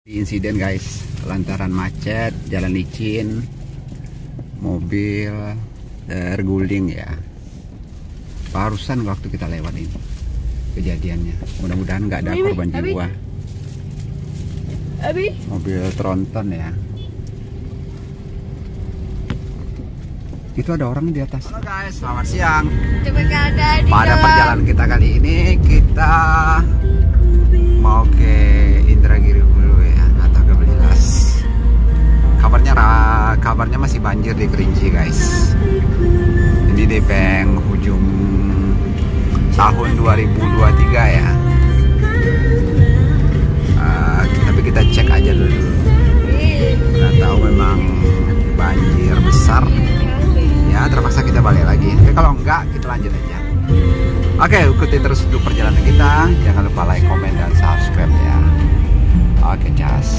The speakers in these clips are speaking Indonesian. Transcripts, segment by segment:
Insiden guys, lantaran macet, jalan licin, mobil terguling ya. Barusan waktu kita lewat ini kejadiannya. Mudah-mudahan nggak ada korban jiwa. Mobil tronton ya. Itu ada orang di atas. Halo guys, selamat siang. Pada perjalanan kita kali ini kita mau ke Indragiri Hulu ya, atau ke Belilas. Kabarnya masih banjir di Kerinci guys. Ini di penghujung tahun 2023 ya. Tapi kita cek aja dulu. Nggak tahu memang banjir besar. Ya terpaksa kita balik lagi. Tapi kalau enggak kita lanjut aja. Oke, ikuti terus untuk perjalanan kita. Jangan lupa like, komen, dan subscribe ya. Oke, cas.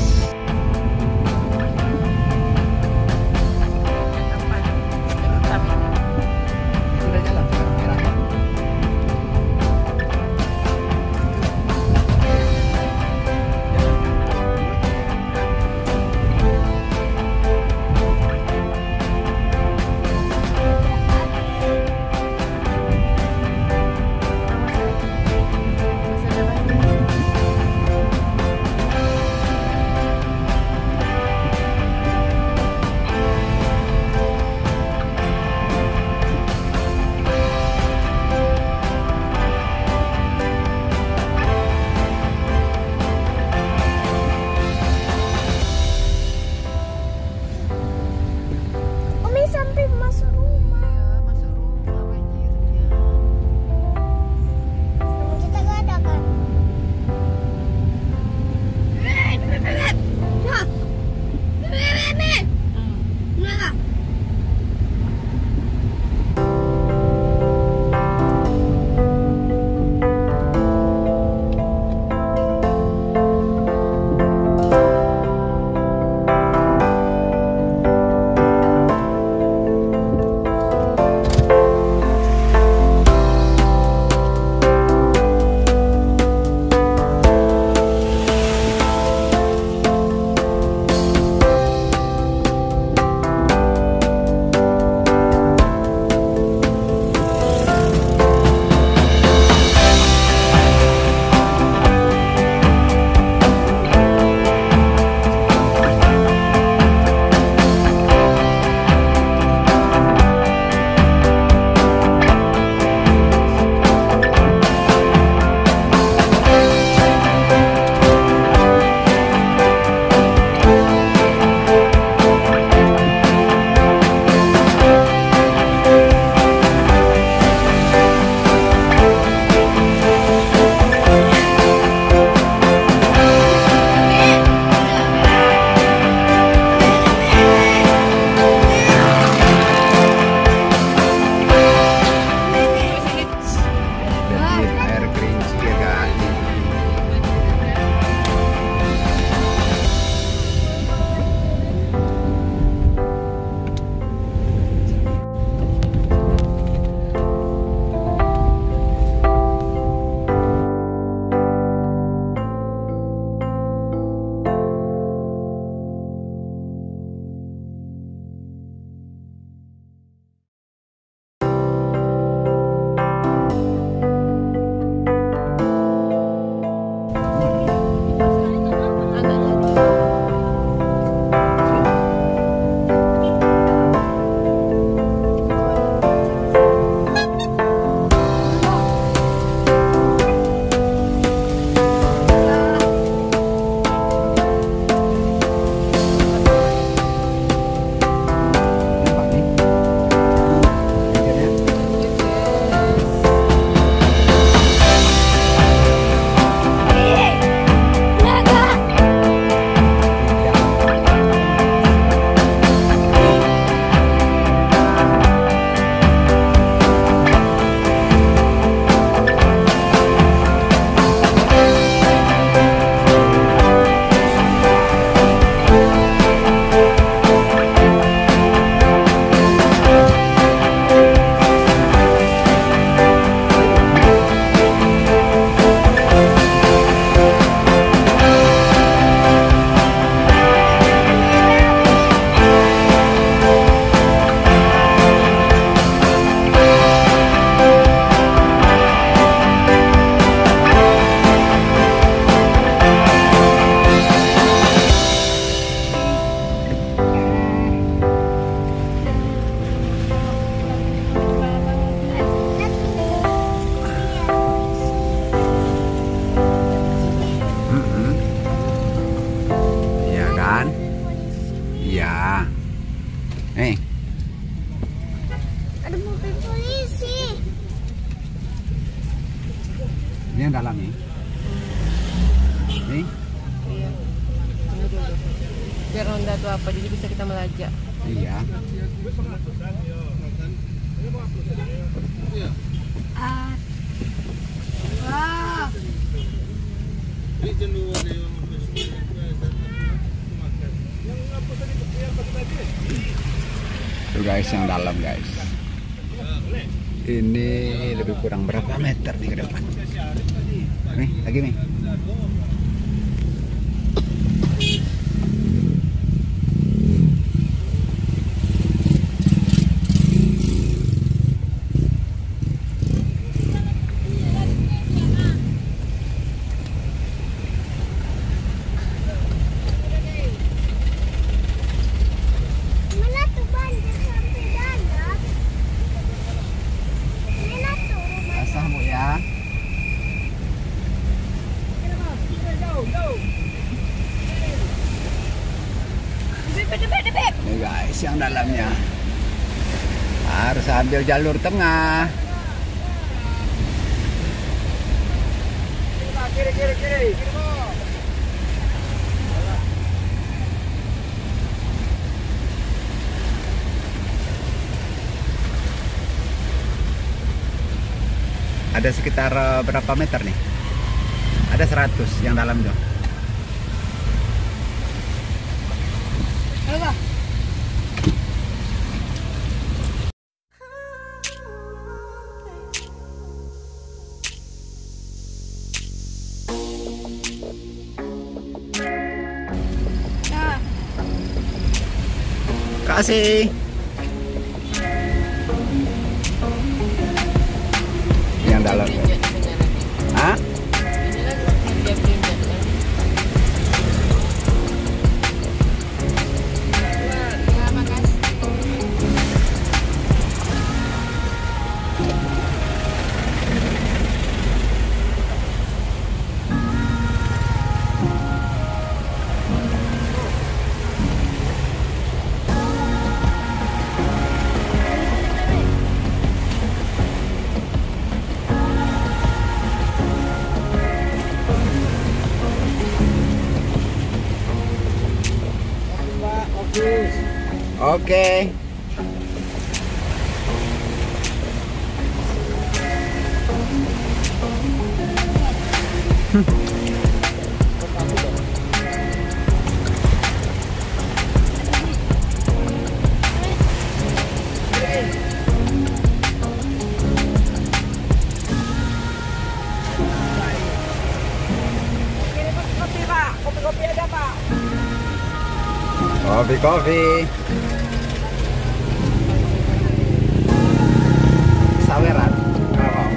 kan? Iya. Nih. Ada mobil polisi. Ini yang dalam nih. Nih. Iya. Tunggu dulu. Biar Honda tuh apa, jadi bisa kita melajak. Iya. Wah. Tuh guys, yang dalam guys. Ini lebih kurang berapa meter nih ke depan? Nih, lagi nih. Mana tuh banjir sampai dalam? Mana tuh rumah? Basah Bu ya. Nih guys, yang dalamnya. Harus ambil jalur tengah. Kiri. Ada sekitar berapa meter nih? Ada 100 yang dalam tuh. Kasih. Yang dalam. Hah? Oke. Kopi ada Pak. Kopi. Saweran. Kalau mau.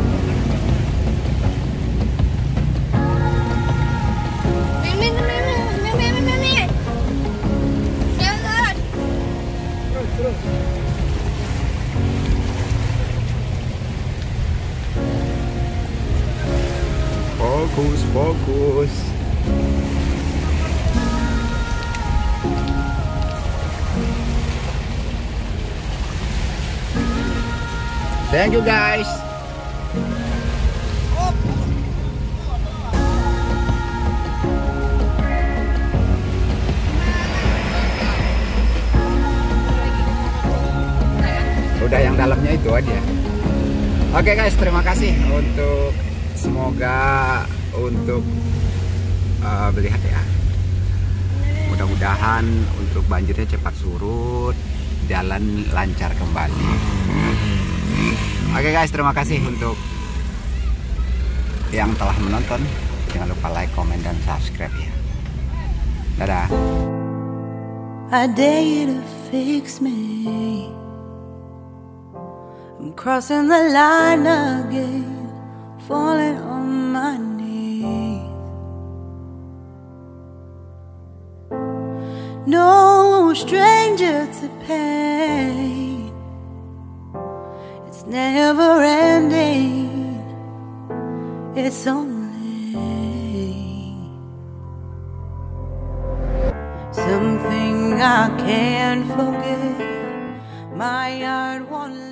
Mimi. Jangan. Terus. Fokus. Thank you guys. Udah yang dalamnya itu aja. Oke guys, terima kasih untuk semoga untuk melihat ya. Mudah-mudahan untuk banjirnya cepat surut, jalan lancar kembali. Oke guys, terima kasih untuk yang telah menonton. Jangan lupa like, komen, dan subscribe ya. Dadah. I dare you to fix me. I'm crossing the line again, falling on my knees. No stranger to pain, it's never ending, it's only something I can't forget. My heart won't